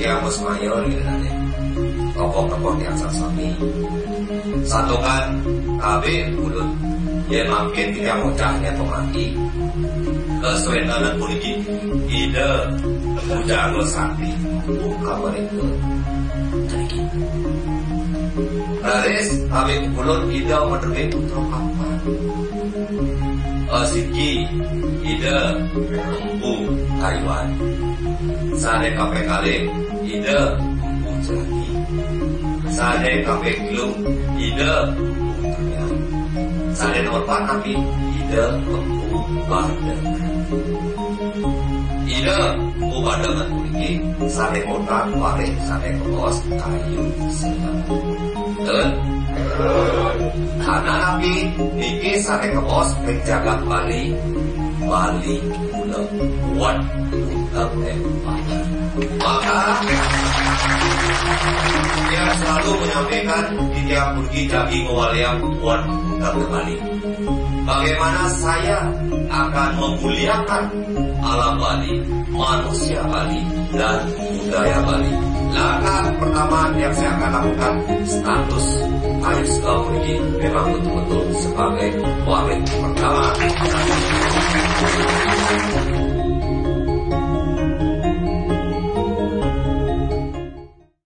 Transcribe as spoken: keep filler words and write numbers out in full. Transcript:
yang bos mayor gitu kan ya. Tokoh-tokoh yang sasami. Satu kan kabe mulut. Ya makin tidak mudahnya pemati. Kesulitan politik ide mujago sakti buka mereka. Laris kabe kulon ide menerima putra kapan. Asiki ide bu Taiwan. Sare kape kale ide bu Jani. Sare kape kilung ide Sare nomor empat tapi ide empu badan. Ide empu badan memiliki sare kotak ware sare kos kayu selat. Dan karena nabi niki sare kos penjaga Bali Bali ulah kuat untuk empire. Maka dia selalu menyampaikan di tiap pergi daging waliang buat putar kembali. Bagaimana saya akan memuliakan alam Bali, manusia Bali, dan budaya Bali. Langkah pertama yang saya akan lakukan, status Ayu Sekau pergi memang betul-betul sebagai waris pertama.